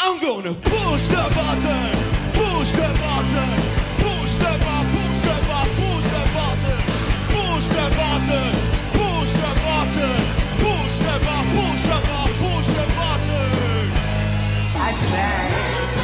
I'm gonna push the button, push the button, push the button, push the button, push the button, push the button, push the button, push the button, push the button, push the button. I swear.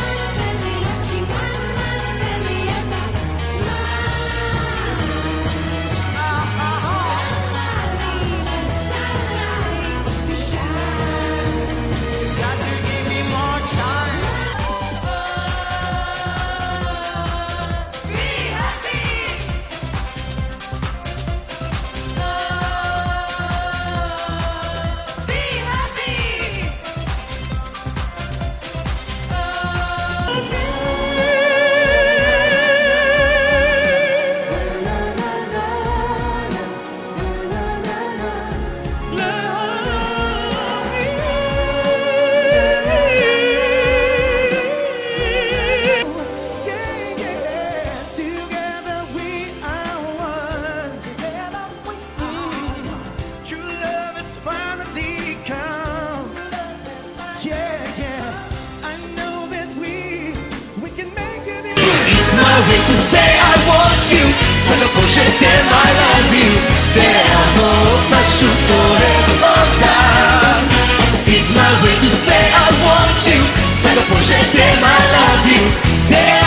Way to say I want you そのポジティブ I love you 出会う場所どれもだ It's my way to say I want you そのポジティブ I love you